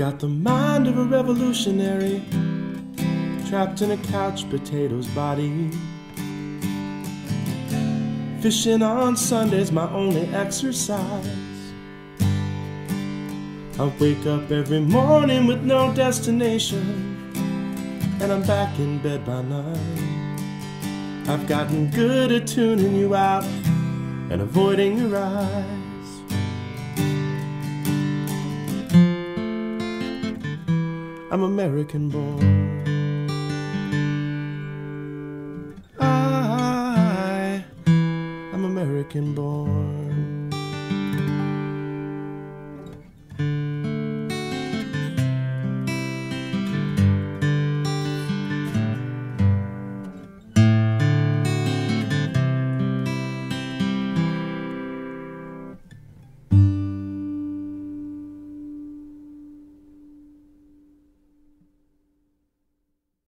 got the mind of a revolutionary, trapped in a couch potato's body. Fishing on Sunday's my only exercise. I wake up every morning with no destination, and I'm back in bed by 9. I've gotten good at tuning you out and avoiding your eyes. I'm American born. I'm American born.